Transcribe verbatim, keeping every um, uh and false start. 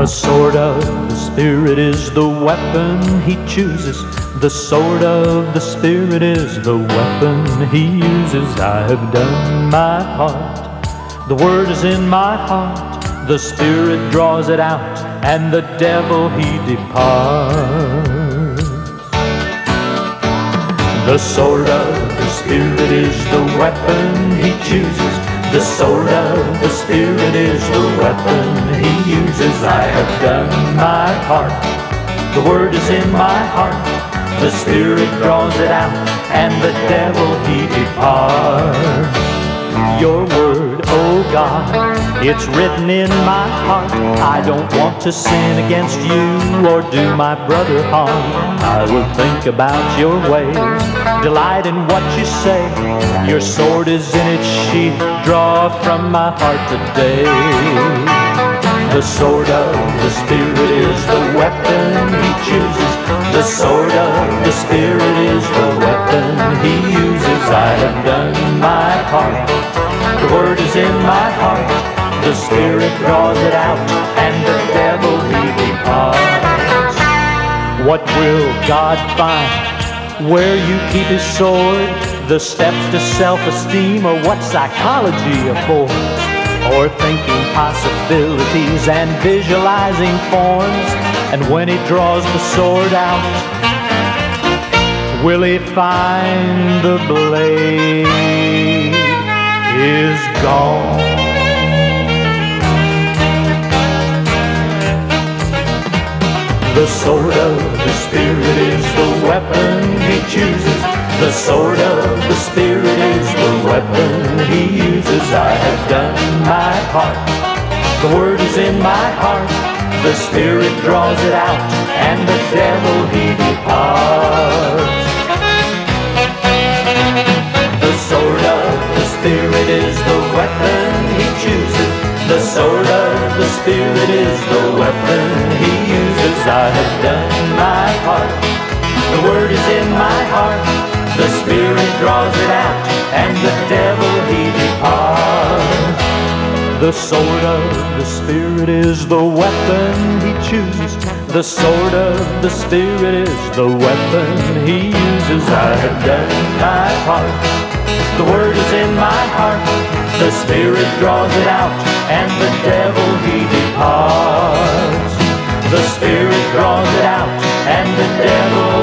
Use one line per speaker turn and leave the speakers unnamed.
The sword of the Spirit is the weapon he chooses. The sword of the Spirit is the weapon he uses. I have done my part. The word is in my heart. The Spirit draws it out, and the devil he departs. The sword of the Spirit is the weapon he chooses. The sword of the Spirit is the weapon he uses. I have done my part. The word is in my heart. The Spirit draws it out, and the devil he departs. Your word, oh God, it's written in my heart. I don't want to sin against you or do my brother harm. I will think about your ways, delight in what you say. Your sword is in its sheath, draw from my heart today. The sword of the Spirit is the weapon he chooses. The sword of the Spirit is the weapon he uses. I have done my part. The word is in my heart. The Spirit draws it out, and the devil he departs. What will God find where you keep his sword? The steps to self-esteem, or what psychology affords? Or thinking possibilities and visualizing forms? And when he draws the sword out, will he find the blade is gone? The sword of the Spirit is the weapon he chooses. The sword of the Spirit is the weapon he uses. I have done my part. The word is in my heart. The Spirit draws it out, and the devil he departs. The sword of the Spirit is the weapon he chooses. The sword of the Spirit is the weapon he uses. I have done my part. The word is in my heart. The Spirit draws it out, and the devil he departs. The sword of the Spirit is the weapon he chooses. The sword of the Spirit is the weapon he uses. I have done my part. The word is in my heart. The Spirit draws it out, and the devil he departs. The Spirit draws it out, and the devil